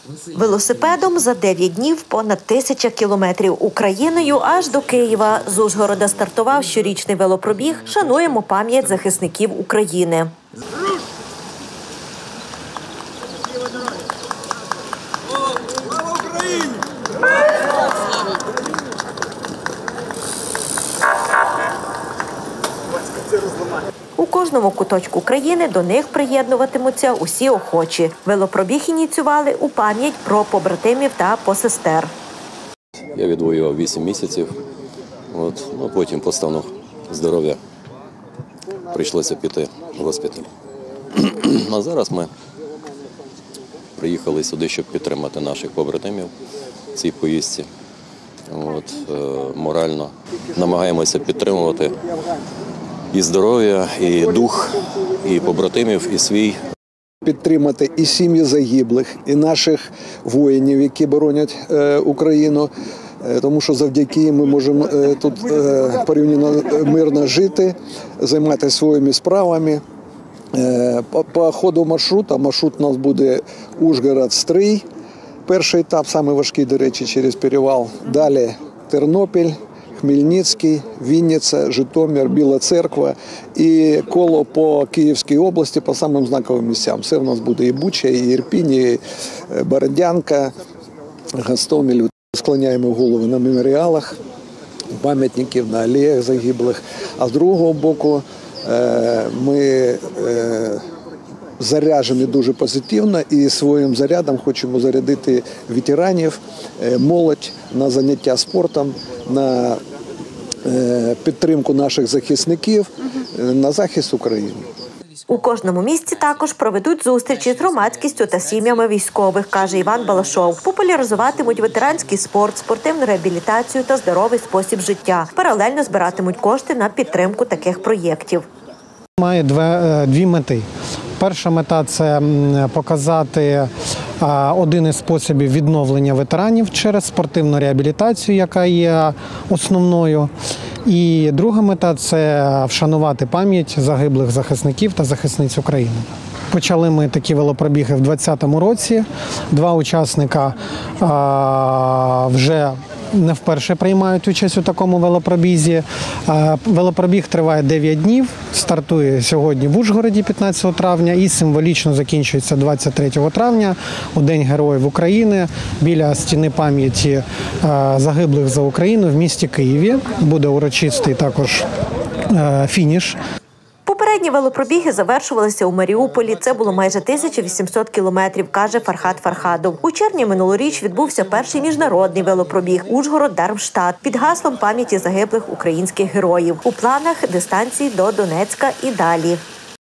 Велосипедом за 9 днів понад 1000 кілометрів Україною аж до Києва. З Ужгорода стартував щорічний велопробіг «Шануємо пам'ять захисників України». Слава Україні! У кожному куточку країни до них приєднуватимуться усі охочі. Велопробіг ініціювали у пам'ять про побратимів та посестер. Я відвоював 8 місяців, потім по стану здоров'я прийшлося піти в госпіталь. А зараз ми приїхали сюди, щоб підтримати наших побратимів в цій поїздці. Морально намагаємося підтримувати і здоров'я, і дух, і побратимів, і свій. Підтримати і сім'ї загиблих, і наших воїнів, які боронять Україну, тому що завдяки їм ми можемо тут порівняно мирно жити, займатися своїми справами. По ходу маршруту, маршрут у нас буде Ужгород-Стрий, перший етап, самий важкий, до речі, через перевал. Далі Тернопіль, Хмельницький, Вінниця, Житомир, Біла Церква і коло по Київській області по самим знаковим місцям. Все в нас буде і Буча, і Ірпінь, і Бородянка, Гостомель. Склоняємо голови на меморіалах, пам'ятників, на алеях загиблих. А з другого боку ми заряджені дуже позитивно і своїм зарядом хочемо зарядити ветеранів, молодь на заняття спортом, на підтримку наших захисників, на захист України. У кожному місті також проведуть зустрічі з громадськістю та сім'ями військових, каже Іван Балашов. Популяризуватимуть ветеранський спорт, спортивну реабілітацію та здоровий спосіб життя. Паралельно збиратимуть кошти на підтримку таких проєктів. Має дві мети. Перша мета – це показати один із способів відновлення ветеранів через спортивну реабілітацію, яка є основною. І друга мета – це вшанувати пам'ять загиблих захисників та захисниць України. Почали ми такі велопробіги в 2020 році. 2 учасника вже не вперше приймають участь у такому велопробізі. Велопробіг триває 9 днів, стартує сьогодні в Ужгороді 15 травня і символічно закінчується 23 травня у День Героїв України біля стіни пам'яті загиблих за Україну в місті Києві. Буде урочистий також фініш. Попередні велопробіги завершувалися у Маріуполі. Це було майже 1800 кілометрів, каже Фархад Фархадов. У червні минулоріч відбувся перший міжнародний велопробіг Ужгород-Дармштадт під гаслом пам'яті загиблих українських героїв. У планах дистанції до Донецька і далі.